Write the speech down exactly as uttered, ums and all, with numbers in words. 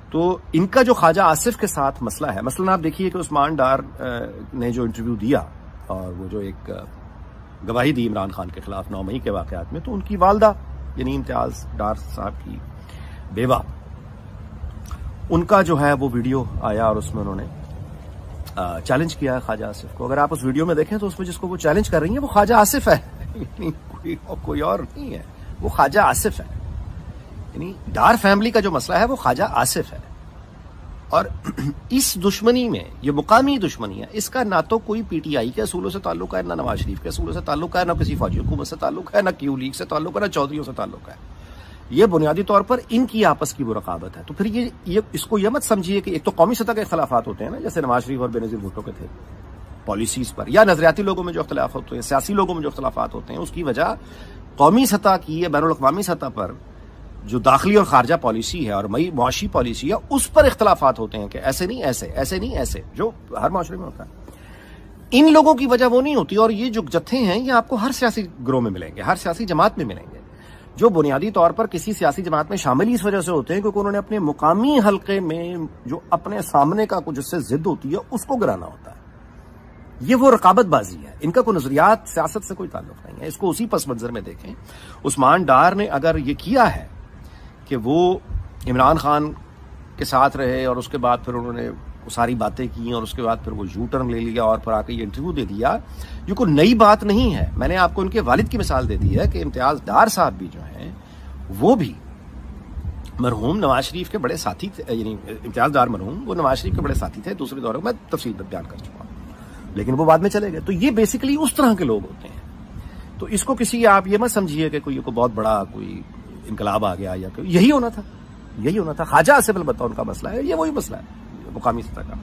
तो इनका जो ख्वाजा आसिफ के साथ मसला है, मसलन आप देखिए कि उस्मान डार ने जो इंटरव्यू दिया और वो जो एक गवाही दी इमरान खान के खिलाफ नौ मई के वाकयात में, तो उनकी वालदा यानी इम्तियाज डार साहब की बेवा, उनका जो है वो वीडियो आया और उसमें उन्होंने चैलेंज किया है ख्वाजा आसिफ को। अगर आप उस वीडियो में देखें तो उसमें जिसको वो चैलेंज कर रही है वो ख्वाजा आसिफ है, कोई, कोई और नहीं है, वो ख्वाजा आसिफ है। यानी डार फैमिली का जो मसला है वो ख्वाजा आसिफ है। और इस दुश्मनी में, ये मुकामी दुश्मनी है, इसका ना तो कोई पीटीआई के असूलों से ताल्लुक है, ना नवाज शरीफ के असूलों से ताल्लुक है, ना किसी फौजी हुकूमत से ताल्लुक है, ना क्यू लीग से ताल्लुक है, ना चौधरियों से ताल्लुक है। ये बुनियादी तौर पर इनकी आपस की वो रकाबत है। तो फिर ये, ये इसको ये मत समझिए कि एक तो कौमी सतह के इख्तलाफात होते हैं ना, जैसे नवाज शरीफ और बेनजीर भुट्टो के थे पॉलिसीज पर, या नजरियाती लोगों में जो इख्तलाफ होते हैं, सियासी लोगों में जो इख्तलाफात होते हैं, उसकी वजह कौमी सतह की या बैनुल अक़वामी सतह पर जो दाखिली और खारजा पॉलिसी है और मई मुआशी पॉलिसी है, उस पर इख्तलाफात होते हैं कि ऐसे नहीं ऐसे, ऐसे नहीं ऐसे, जो हर माशरे में होता है। इन लोगों की वजह वो नहीं होती। और ये जो जत्थे हैं ये आपको हर सियासी ग्रोह में मिलेंगे, हर सियासी जमात में मिलेंगे, जो बुनियादी तौर पर किसी सियासी जमात में शामिल इस वजह से होते हैं क्योंकि उन्होंने अपने मुकामी हल्के में जो अपने सामने का कुछ जिससे जिद होती है उसको गिराना होता है। ये वो रकाबतबाजी है, इनका कोई नजरियात सियासत से कोई ताल्लुक नहीं है। इसको उसी पस मंजर में देखें। उस्मान डार ने अगर ये किया है कि वो इमरान खान के साथ रहे और उसके बाद फिर उन्होंने सारी बातें की और उसके बाद फिर वो यू टर्न ले लिया और फिर आके ये इंटरव्यू दे दिया, ये कोई नई बात नहीं है। मैंने आपको इनके वालिद की मिसाल दे दी है कि इम्तियाज डार साहब भी जो हैं वो भी मरहूम नवाज शरीफ के बड़े साथी थे, यानी इम्तियाज डार मरहूम वो नवाज शरीफ के बड़े साथी थे दूसरे दौर में, मैं तफसील में बयान कर चुका हूं, लेकिन वो बाद में चले गए। तो ये बेसिकली उस तरह के लोग होते हैं। तो इसको किसी, आप ये मत समझिए कि कोई को बहुत बड़ा कोई इनकलाब आ गया या यही होना था, यही होना था। ख्वाजा आसिफ अलबत्ता उनका मसला है, ये वही मसला है मुकामी सतह का।